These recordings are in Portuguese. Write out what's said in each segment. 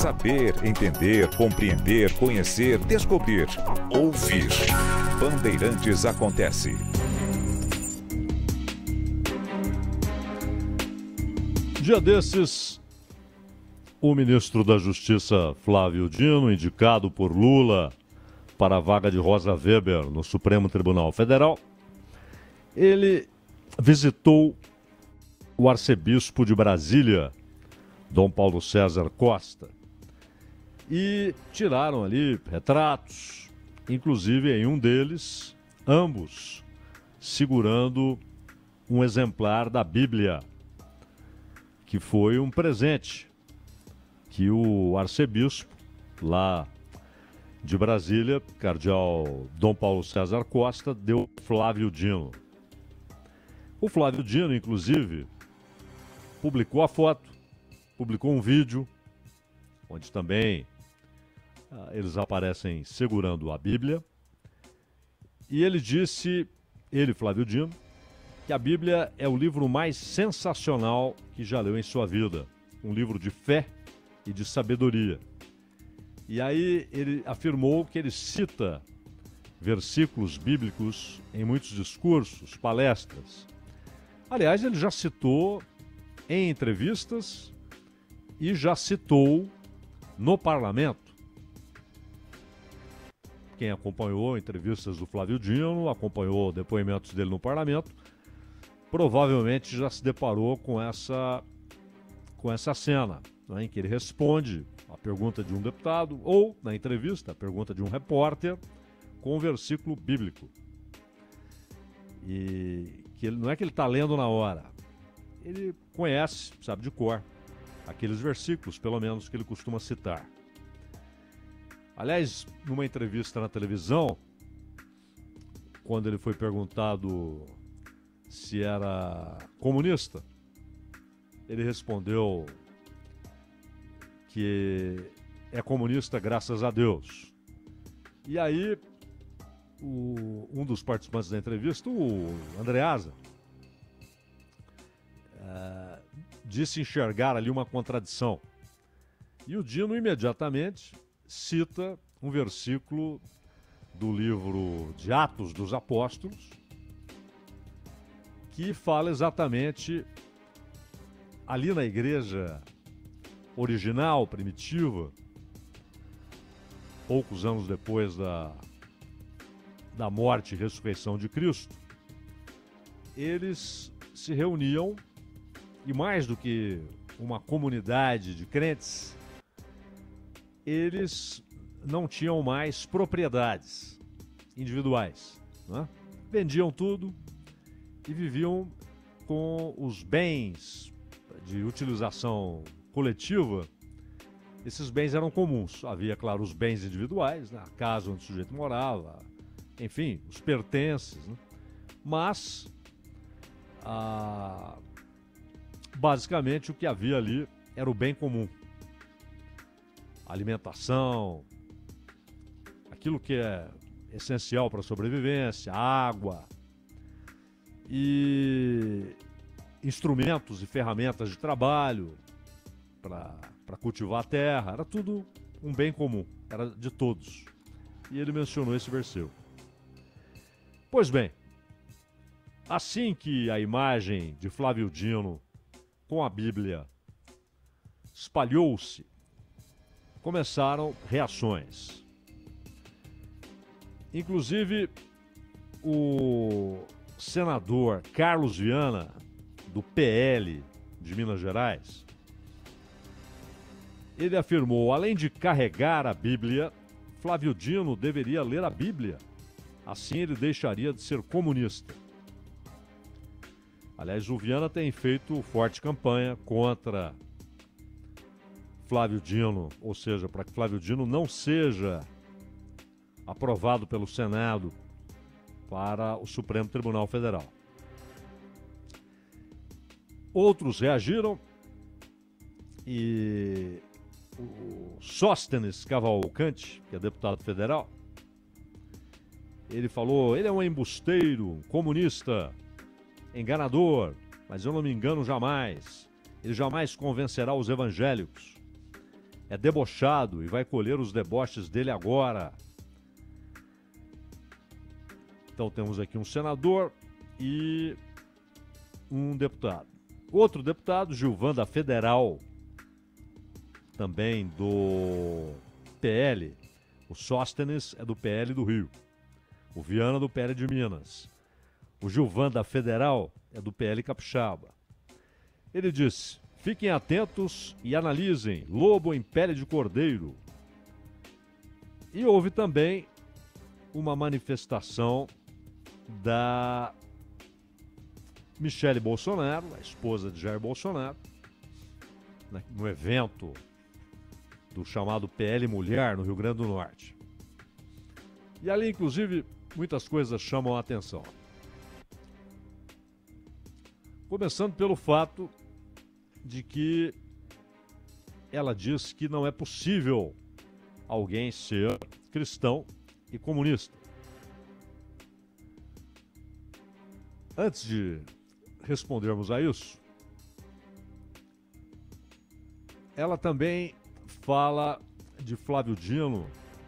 Saber, entender, compreender, conhecer, descobrir. Ouvir. Bandeirantes Acontece. Dia desses, o ministro da Justiça, Flávio Dino, indicado por Lula para a vaga de Rosa Weber no Supremo Tribunal Federal, ele visitou o arcebispo de Brasília, Dom Paulo César Costa, e tiraram ali retratos, inclusive em um deles, ambos segurando um exemplar da Bíblia, que foi um presente que o arcebispo lá de Brasília, cardeal Dom Paulo César Costa, deu ao Flávio Dino. O Flávio Dino, inclusive, publicou a foto, publicou um vídeo, onde também eles aparecem segurando a Bíblia. E ele disse, Flávio Dino, que a Bíblia é o livro mais sensacional que já leu em sua vida. Um livro de fé e de sabedoria. E aí ele afirmou que ele cita versículos bíblicos em muitos discursos, palestras. Aliás, ele já citou em entrevistas e já citou no parlamento. Quem acompanhou entrevistas do Flávio Dino, acompanhou depoimentos dele no parlamento, provavelmente já se deparou com essa cena, né, em que ele responde a pergunta de um deputado ou, na entrevista, a pergunta de um repórter com um versículo bíblico. E que não é que ele está lendo na hora, ele conhece, sabe de cor, aqueles versículos, pelo menos, que ele costuma citar. Aliás, numa entrevista na televisão, quando ele foi perguntado se era comunista, ele respondeu que é comunista graças a Deus. E aí, um dos participantes da entrevista, o Andreasa, disse enxergar ali uma contradição. E o Dino imediatamente cita um versículo do livro de Atos dos Apóstolos, que fala exatamente ali na igreja original, primitiva, poucos anos depois da morte e ressurreição de Cristo, eles se reuniam e, mais do que uma comunidade de crentes, eles não tinham mais propriedades individuais, né? Vendiam tudo e viviam com os bens de utilização coletiva. Esses bens eram comuns. Havia, claro, os bens individuais, né? A casa onde o sujeito morava, enfim, os pertences, né? Mas, basicamente, o que havia ali era o bem comum. Alimentação, aquilo que é essencial para a sobrevivência, água e instrumentos e ferramentas de trabalho para cultivar a terra, era tudo um bem comum, era de todos. E ele mencionou esse versículo. Pois bem, assim que a imagem de Flávio Dino com a Bíblia espalhou-se, começaram reações. Inclusive, o senador Carlos Viana, do PL de Minas Gerais, ele afirmou, além de carregar a Bíblia, Flávio Dino deveria ler a Bíblia. Assim ele deixaria de ser comunista. Aliás, o Viana tem feito forte campanha contra Flávio Dino, ou seja, para que Flávio Dino não seja aprovado pelo Senado para o Supremo Tribunal Federal. Outros reagiram e o Sóstenes Cavalcante, que é deputado federal, ele falou, ele é um embusteiro, um comunista, enganador, mas eu não me engano jamais. Ele jamais convencerá os evangélicos. é debochado e vai colher os deboches dele agora. Então temos aqui um senador e um deputado. Outro deputado, Gilvan da Federal, também do PL. O Sóstenes é do PL do Rio. O Viana do PL de Minas. O Gilvan da Federal é do PL Capixaba. Ele disse: fiquem atentos e analisem lobo em pele de cordeiro. E houve também uma manifestação da Michele Bolsonaro, a esposa de Jair Bolsonaro, no evento do chamado PL Mulher no Rio Grande do Norte. E ali, inclusive, muitas coisas chamam a atenção. Começando pelo fato de que ela diz que não é possível alguém ser cristão e comunista. Antes de respondermos a isso, ela também fala de Flávio Dino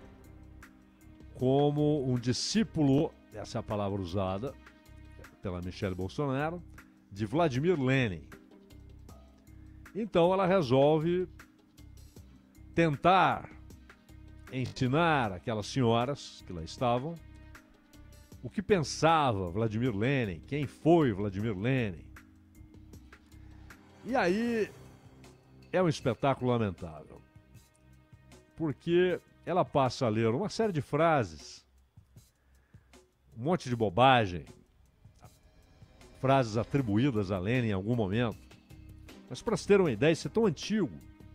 como um discípulo, essa é a palavra usada pela Michele Bolsonaro, de Vladimir Lenin. Então ela resolve tentar ensinar aquelas senhoras que lá estavam o que pensava Vladimir Lenin, quem foi Vladimir Lenin. E aí é um espetáculo lamentável, porque ela passa a ler uma série de frases, um monte de bobagem, frases atribuídas a Lenin em algum momento. Mas para se ter uma ideia, isso é tão antigo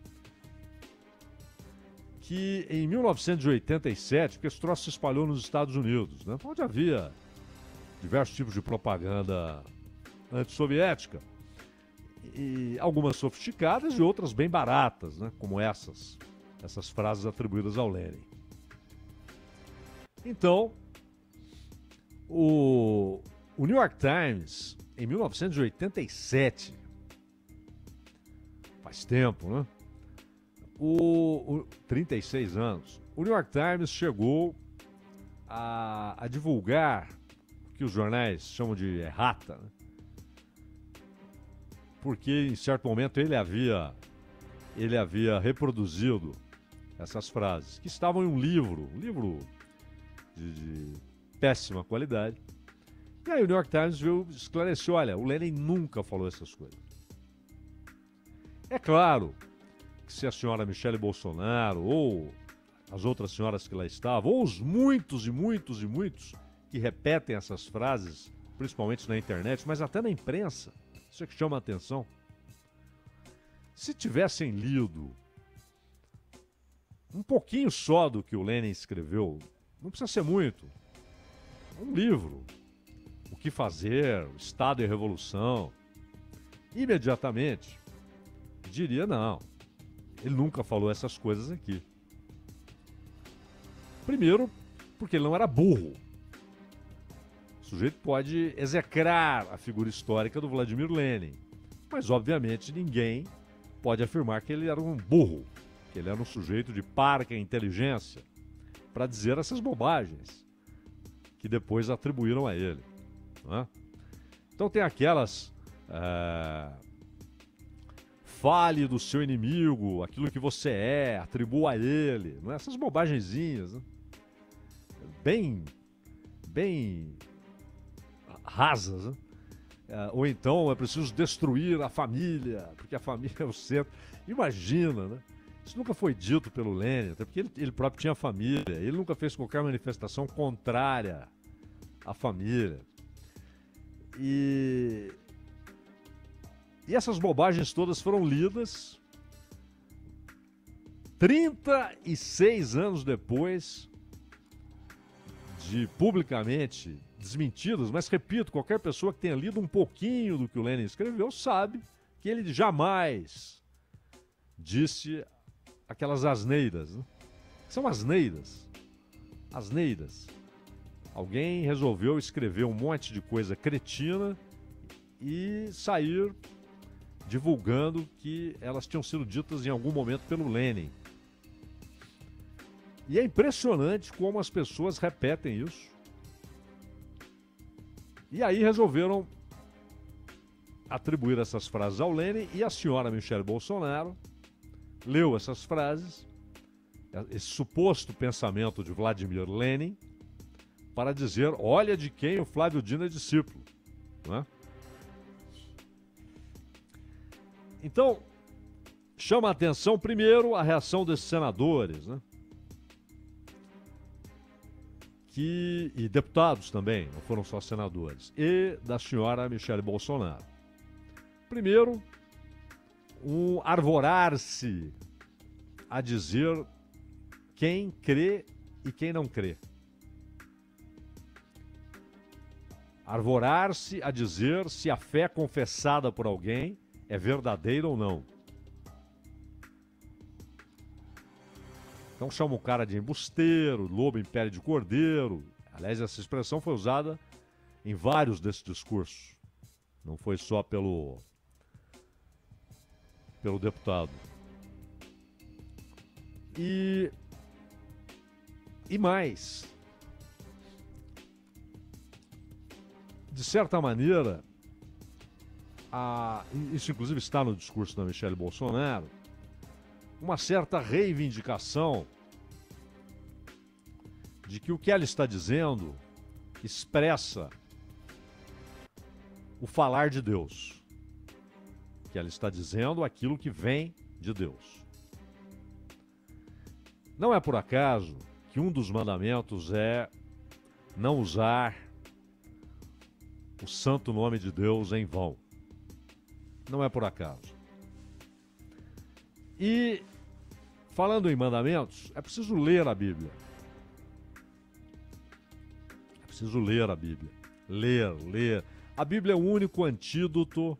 que em 1987, porque esse troço se espalhou nos Estados Unidos, né, onde havia diversos tipos de propaganda antissoviética, e algumas sofisticadas e outras bem baratas, né, como essas frases atribuídas ao Lenin. Então, o New York Times, em 1987, faz tempo, né? 36 anos. O New York Times chegou a divulgar o que os jornais chamam de errata, né? Porque em certo momento ele havia reproduzido essas frases, que estavam em um livro de péssima qualidade. E aí o New York Times esclareceu: olha, o Lenin nunca falou essas coisas. É claro que se a senhora Michele Bolsonaro ou as outras senhoras que lá estavam, ou os muitos e muitos e muitos que repetem essas frases, principalmente na internet, mas até na imprensa, isso é que chama a atenção. Se tivessem lido um pouquinho só do que o Lenin escreveu, não precisa ser muito, um livro, O que Fazer, O Estado e a Revolução, imediatamente diria: não, ele nunca falou essas coisas aqui. Primeiro, porque ele não era burro. O sujeito pode execrar a figura histórica do Vladimir Lenin, mas obviamente ninguém pode afirmar que ele era um burro, que ele era um sujeito de parca inteligência para dizer essas bobagens que depois atribuíram a ele, não é? Então tem aquelas fale do seu inimigo, aquilo que você é, atribua a ele, não é? Essas bobagenzinhas, né? Bem rasas, né? Ou então é preciso destruir a família, porque a família é o centro. Imagina, né? Isso nunca foi dito pelo Lenin, até porque ele próprio tinha família, ele nunca fez qualquer manifestação contrária à família. E essas bobagens todas foram lidas 36 anos depois de publicamente desmentidas, mas repito, qualquer pessoa que tenha lido um pouquinho do que o Lenin escreveu sabe que ele jamais disse aquelas asneiras, né? São asneiras. Alguém resolveu escrever um monte de coisa cretina e sair divulgando que elas tinham sido ditas em algum momento pelo Lenin. E é impressionante como as pessoas repetem isso. E aí resolveram atribuir essas frases ao Lenin, e a senhora Michele Bolsonaro leu essas frases, esse suposto pensamento de Vladimir Lenin, para dizer, olha de quem o Flávio Dino é discípulo. Não é? Então, chama a atenção primeiro a reação desses senadores, né? E deputados também, não foram só senadores, e da senhora Michele Bolsonaro. Primeiro, um arvorar-se a dizer quem crê e quem não crê. Arvorar-se a dizer se a fé confessada por alguém é verdadeira ou não. Então chama o cara de embusteiro, lobo em pele de cordeiro. Aliás, essa expressão foi usada em vários desses discursos. Não foi só pelo deputado. E mais. De certa maneira, isso inclusive está no discurso da Michele Bolsonaro, uma certa reivindicação de que o que ela está dizendo expressa o falar de Deus. Que ela está dizendo aquilo que vem de Deus. Não é por acaso que um dos mandamentos é não usar o santo nome de Deus em vão. Não é por acaso. E, falando em mandamentos, é preciso ler a Bíblia. É preciso ler a Bíblia. Ler. A Bíblia é o único antídoto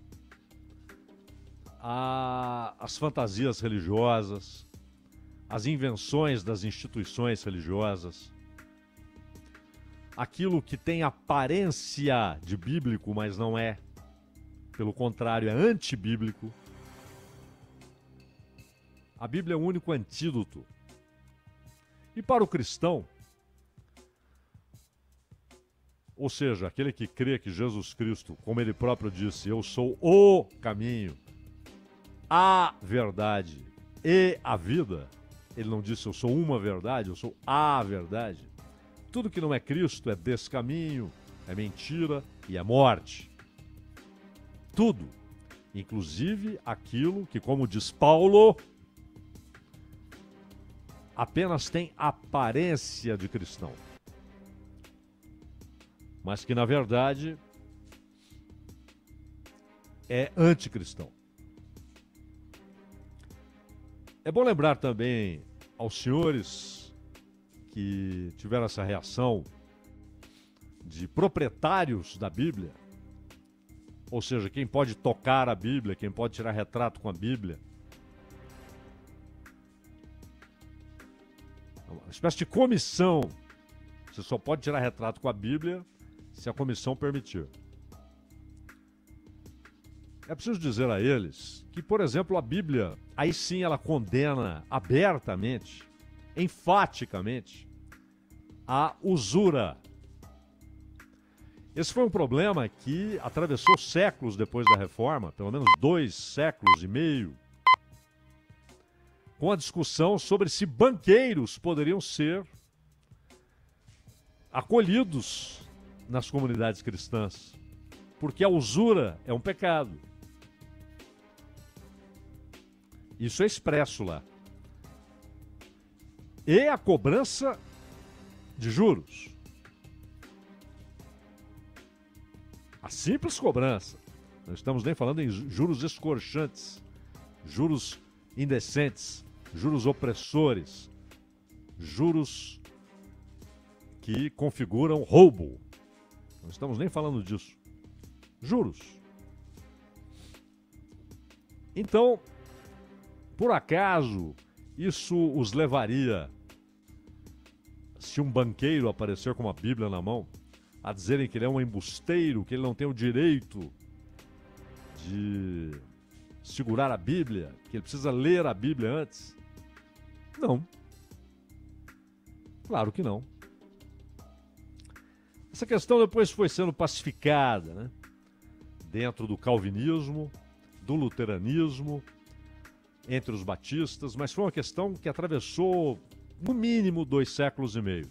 às fantasias religiosas, às invenções das instituições religiosas. Aquilo que tem aparência de bíblico, mas não é. Pelo contrário, é antibíblico. A Bíblia é o único antídoto. E para o cristão, ou seja, aquele que crê que Jesus Cristo, como ele próprio disse, eu sou o caminho, a verdade e a vida. Ele não disse eu sou uma verdade, eu sou a verdade. Tudo que não é Cristo é descaminho, é mentira e é morte. Tudo. Inclusive aquilo que, como diz Paulo, apenas tem aparência de cristão, mas que na verdade é anticristão. É bom lembrar também aos senhores que tiveram essa reação de proprietários da Bíblia, ou seja, quem pode tocar a Bíblia, quem pode tirar retrato com a Bíblia. Uma espécie de comissão. Você só pode tirar retrato com a Bíblia se a comissão permitir. É preciso dizer a eles que, por exemplo, a Bíblia, aí sim ela condena abertamente, enfaticamente, a usura. Esse foi um problema que atravessou séculos depois da Reforma, pelo menos 2 séculos e meio, com a discussão sobre se banqueiros poderiam ser acolhidos nas comunidades cristãs, porque a usura é um pecado. Isso é expresso lá. E a cobrança de juros. A simples cobrança. Não estamos nem falando em juros escorchantes, juros indecentes, juros opressores, juros que configuram roubo. Não estamos nem falando disso. Juros. Então, por acaso, isso os levaria, se um banqueiro aparecer com uma Bíblia na mão, a dizerem que ele é um embusteiro, que ele não tem o direito de segurar a Bíblia, que ele precisa ler a Bíblia antes? Não. Claro que não. Essa questão depois foi sendo pacificada, né? Dentro do calvinismo, do luteranismo, entre os batistas, mas foi uma questão que atravessou, no mínimo, 2 séculos e meio.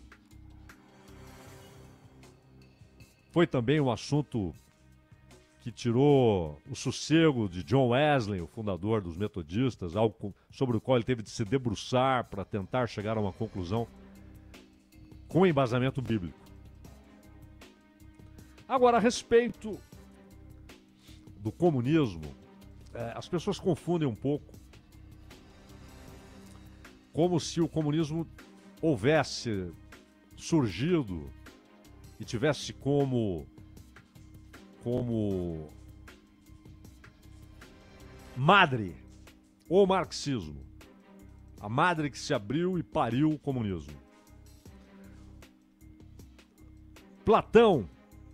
Foi também um assunto que tirou o sossego de John Wesley, o fundador dos metodistas, algo sobre o qual ele teve de se debruçar para tentar chegar a uma conclusão com embasamento bíblico. Agora, a respeito do comunismo, as pessoas confundem um pouco, como se o comunismo houvesse surgido e tivesse como madre o marxismo, a madre que se abriu e pariu o comunismo. Platão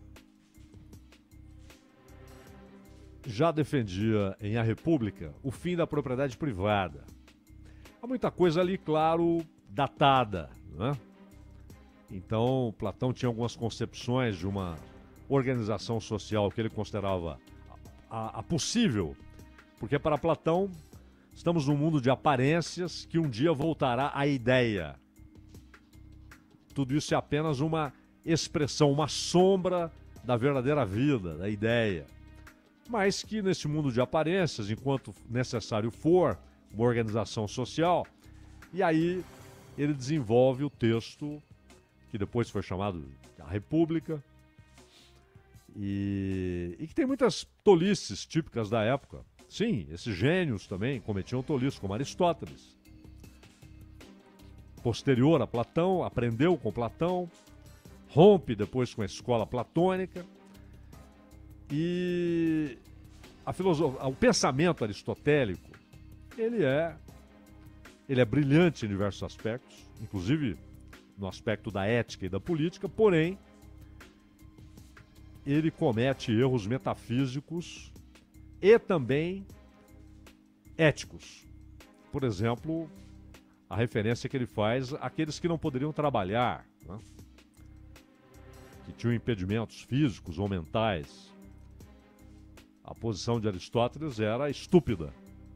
já defendia em A República o fim da propriedade privada. Há muita coisa ali, claro, datada, né? Então, Platão tinha algumas concepções de uma organização social que ele considerava a possível, porque para Platão estamos num mundo de aparências que um dia voltará à ideia. Tudo isso é apenas uma expressão, uma sombra da verdadeira vida, da ideia. Mas que nesse mundo de aparências, enquanto necessário for, uma organização social, e aí ele desenvolve o texto que depois foi chamado de A República, e que tem muitas tolices típicas da época. Sim, esses gênios também cometiam tolices, como Aristóteles. Posterior a Platão, aprendeu com Platão, rompe depois com a escola platônica, e o pensamento aristotélico, ele é brilhante em diversos aspectos, inclusive no aspecto da ética e da política, porém, ele comete erros metafísicos e também éticos. Por exemplo, a referência que ele faz àqueles que não poderiam trabalhar, né? Que tinham impedimentos físicos ou mentais. A posição de Aristóteles era estúpida.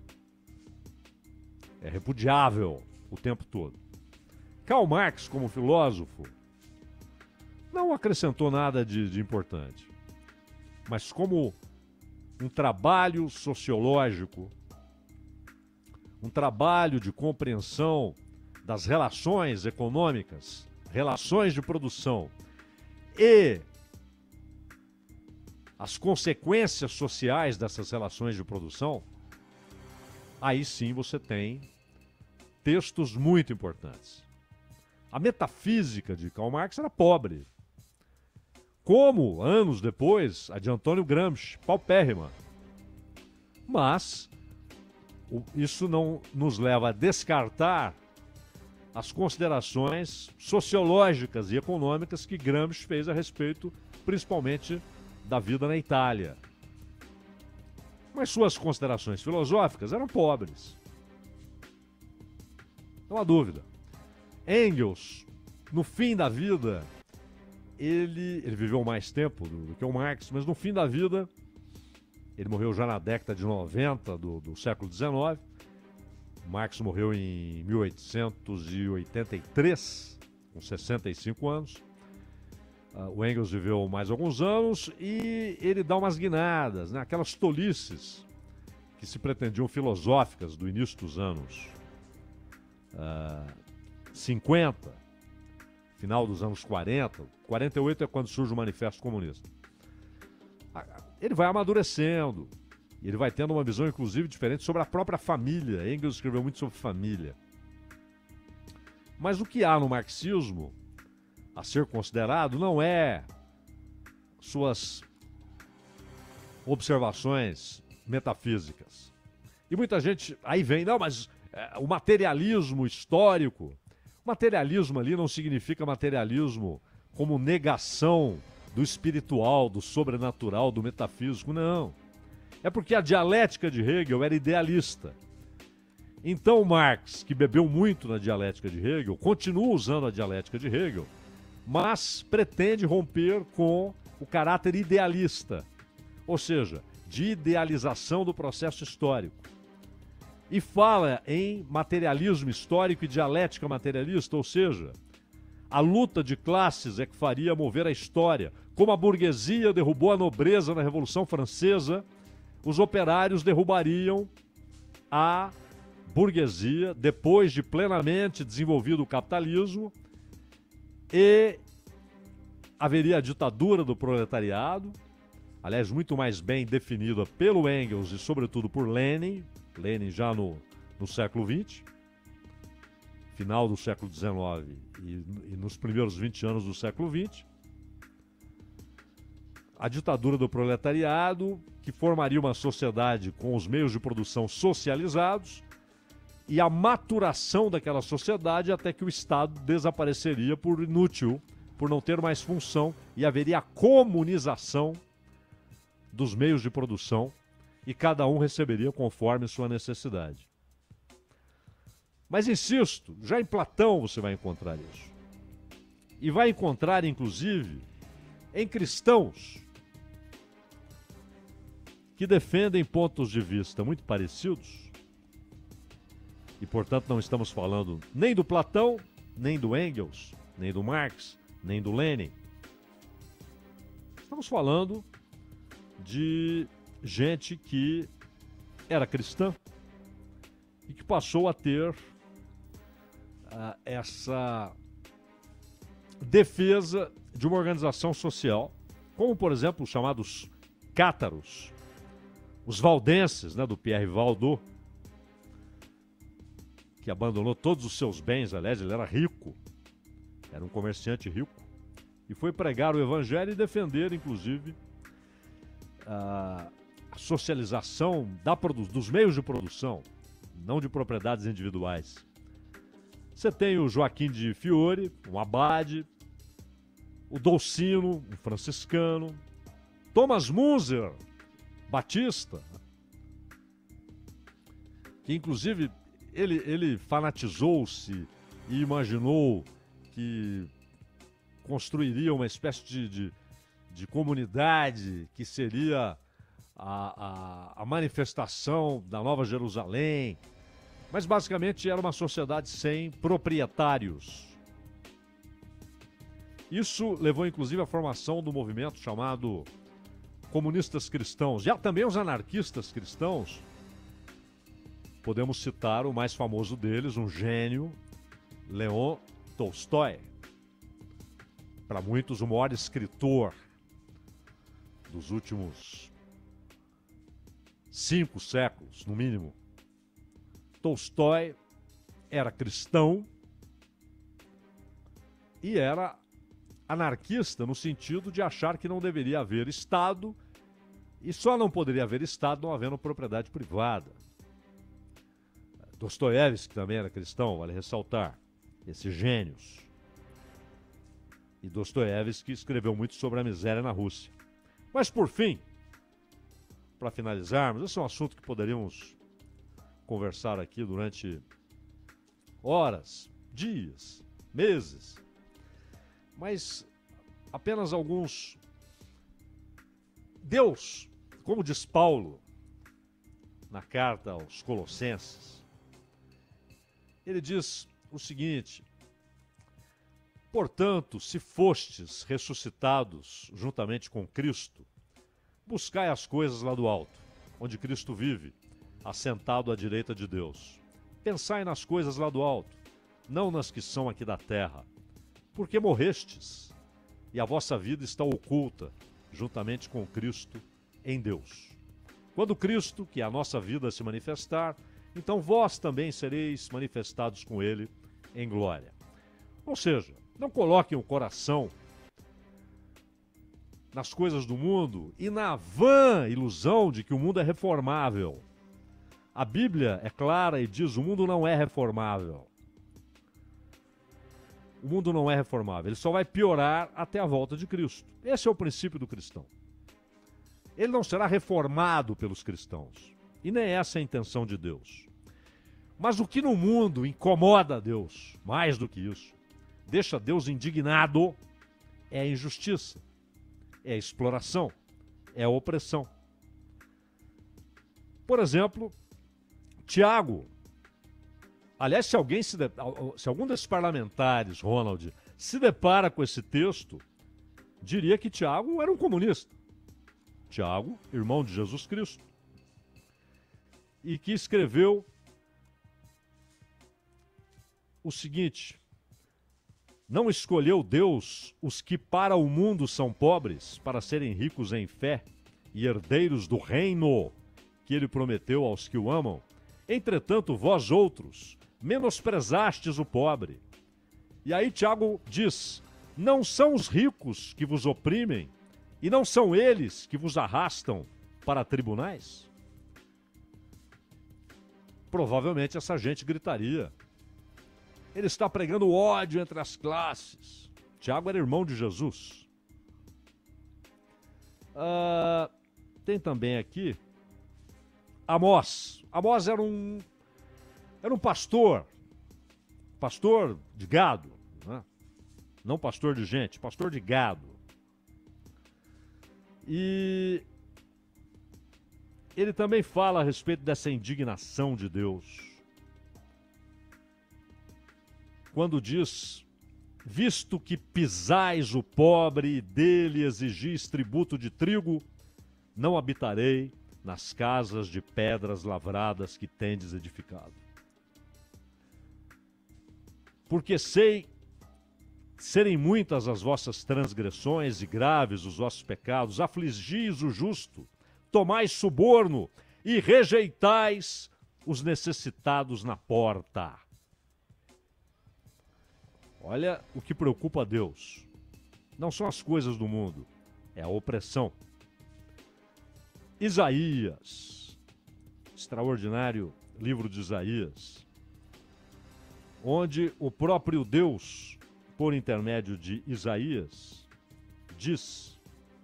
É repudiável o tempo todo. Karl Marx, como filósofo, não acrescentou nada de importante. Mas como um trabalho sociológico, um trabalho de compreensão das relações econômicas, relações de produção e as consequências sociais dessas relações de produção, aí sim você tem textos muito importantes. A metafísica de Karl Marx era pobre. Como, anos depois, a de Antônio Gramsci, paupérrima. Mas isso não nos leva a descartar as considerações sociológicas e econômicas que Gramsci fez a respeito, principalmente, da vida na Itália. Mas suas considerações filosóficas eram pobres. Não há dúvida. Engels, no fim da vida, ele viveu mais tempo do que o Marx, mas no fim da vida, ele morreu já na década de 90 do século XIX. Marx morreu em 1883, com 65 anos. O Engels viveu mais alguns anos e ele dá umas guinadas, né? Aquelas tolices que se pretendiam filosóficas do início dos anos 50, final dos anos 40, 48 é quando surge o Manifesto Comunista. Ele vai amadurecendo, e ele vai tendo uma visão, inclusive, diferente sobre a própria família. Engels escreveu muito sobre família. Mas o que há no marxismo a ser considerado não é suas observações metafísicas. E muita gente aí vem, não, mas o materialismo histórico. Materialismo ali não significa materialismo como negação do espiritual, do sobrenatural, do metafísico, não. É porque a dialética de Hegel era idealista. Então Marx, que bebeu muito na dialética de Hegel, continua usando a dialética de Hegel, mas pretende romper com o caráter idealista, ou seja, de idealização do processo histórico. E fala em materialismo histórico e dialética materialista, ou seja, a luta de classes é que faria mover a história. Como a burguesia derrubou a nobreza na Revolução Francesa, os operários derrubariam a burguesia depois de plenamente desenvolvido o capitalismo e haveria a ditadura do proletariado, aliás, muito mais bem definida pelo Engels e, sobretudo, por Lenin já no século XX, final do século XIX e nos primeiros 20 anos do século XX. A ditadura do proletariado, que formaria uma sociedade com os meios de produção socializados, e a maturação daquela sociedade até que o Estado desapareceria por inútil, por não ter mais função, e haveria a comunização dos meios de produção e cada um receberia conforme sua necessidade. Mas insisto, já em Platão você vai encontrar isso. E vai encontrar, inclusive, em cristãos que defendem pontos de vista muito parecidos. E, portanto, não estamos falando nem do Platão, nem do Engels, nem do Marx, nem do Lenin. Estamos falando de gente que era cristã e que passou a ter essa defesa de uma organização social, como, por exemplo, os chamados cátaros, os valdenses, né, do Pierre Valdo, que abandonou todos os seus bens. Aliás, ele era rico, era um comerciante rico, e foi pregar o evangelho e defender, inclusive, a socialização dos meios de produção, não de propriedades individuais. Você tem o Joaquim de Fiore, um abade, o Dolcino, um franciscano, Thomas Munzer, batista, que inclusive ele fanatizou-se e imaginou que construiria uma espécie de comunidade que seria a manifestação da Nova Jerusalém, mas basicamente era uma sociedade sem proprietários. Isso levou inclusive à formação do movimento chamado comunistas cristãos. Já também os anarquistas cristãos, podemos citar o mais famoso deles, um gênio, Leon Tolstói. Para muitos, o maior escritor dos últimos 5 séculos, no mínimo. Tolstói era cristão e era anarquista no sentido de achar que não deveria haver Estado e só não poderia haver Estado não havendo propriedade privada. Dostoiévski também era cristão, vale ressaltar, esses gênios. E Dostoiévski escreveu muito sobre a miséria na Rússia. Mas por fim, para finalizarmos, esse é um assunto que poderíamos conversar aqui durante horas, dias, meses, mas apenas alguns. Deus, como diz Paulo na carta aos Colossenses, ele diz o seguinte: portanto, se fostes ressuscitados juntamente com Cristo, buscai as coisas lá do alto, onde Cristo vive, assentado à direita de Deus. Pensai nas coisas lá do alto, não nas que são aqui da terra, porque morrestes, e a vossa vida está oculta, juntamente com Cristo, em Deus. Quando Cristo, que é a nossa vida, se manifestar, então vós também sereis manifestados com Ele em glória. Ou seja, não coloquem o coração nas coisas do mundo e na vã ilusão de que o mundo é reformável. A Bíblia é clara e diz: o mundo não é reformável. O mundo não é reformável, ele só vai piorar até a volta de Cristo. Esse é o princípio do cristão. Ele não será reformado pelos cristãos. E nem essa é a intenção de Deus. Mas o que no mundo incomoda a Deus, mais do que isso, deixa Deus indignado, é a injustiça, é a exploração, é a opressão. Por exemplo, Tiago. Aliás, se algum desses parlamentares, Ronald, se depara com esse texto, diria que Tiago era um comunista. Tiago, irmão de Jesus Cristo. E que escreveu o seguinte: não escolheu Deus os que para o mundo são pobres, para serem ricos em fé e herdeiros do reino que ele prometeu aos que o amam. Entretanto, vós outros menosprezastes o pobre. E aí Tiago diz: não são os ricos que vos oprimem, e não são eles que vos arrastam para tribunais? Provavelmente essa gente gritaria: ele está pregando ódio entre as classes. Tiago era irmão de Jesus. Tem também aqui Amós. Amós era um pastor de gado, né? Não pastor de gente, pastor de gado. E ele também fala a respeito dessa indignação de Deus, quando diz: visto que pisais o pobre e dele exigis tributo de trigo, não habitarei nas casas de pedras lavradas que tendes edificado. Porque sei serem muitas as vossas transgressões e graves os vossos pecados, afligis o justo, tomais suborno e rejeitais os necessitados na porta. Olha o que preocupa a Deus. Não são as coisas do mundo, é a opressão. Isaías, extraordinário livro de Isaías, onde o próprio Deus, por intermédio de Isaías, diz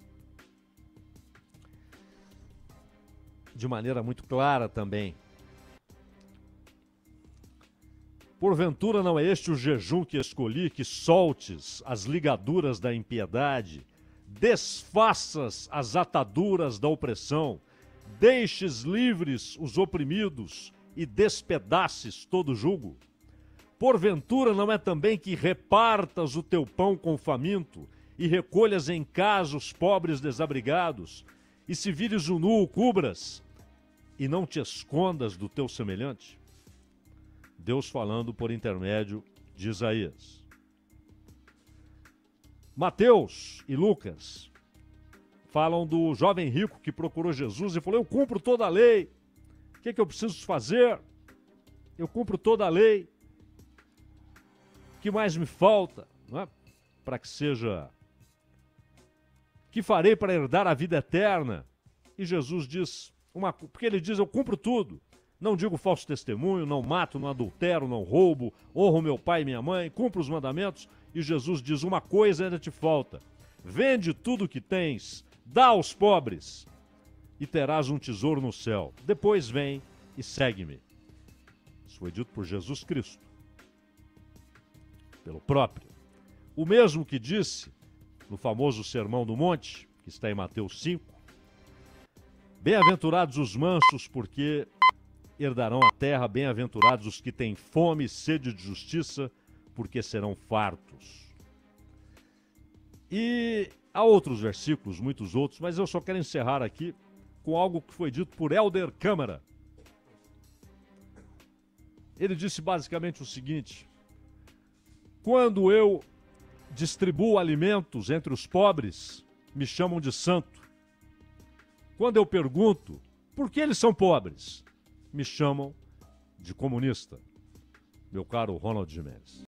de maneira muito clara também: porventura não é este o jejum que escolhi, que soltes as ligaduras da impiedade, desfaças as ataduras da opressão, deixes livres os oprimidos e despedaces todo jugo? Porventura não é também que repartas o teu pão com o faminto e recolhas em casa os pobres desabrigados, e se vires o nu o cubras e não te escondas do teu semelhante? Deus falando por intermédio de Isaías. Mateus e Lucas falam do jovem rico que procurou Jesus e falou: eu cumpro toda a lei. O que eu preciso fazer? Eu cumpro toda a lei. O que mais me falta, não é? Para que seja... que farei para herdar a vida eterna? E Jesus diz, porque ele diz: eu cumpro tudo. Não digo falso testemunho, não mato, não adultero, não roubo, honro meu pai e minha mãe, cumpro os mandamentos. E Jesus diz: uma coisa ainda te falta. Vende tudo o que tens, dá aos pobres, e terás um tesouro no céu. Depois vem e segue-me. Isso foi dito por Jesus Cristo, pelo próprio. O mesmo que disse no famoso Sermão do Monte, que está em Mateus 5, bem-aventurados os mansos, porque herdarão a terra, bem-aventurados os que têm fome e sede de justiça, porque serão fartos. E há outros versículos, muitos outros, mas eu só quero encerrar aqui com algo que foi dito por Helder Câmara. Ele disse basicamente o seguinte: quando eu distribuo alimentos entre os pobres, me chamam de santo. Quando eu pergunto por que eles são pobres, me chamam de comunista. Meu caro Ronald Gimenez.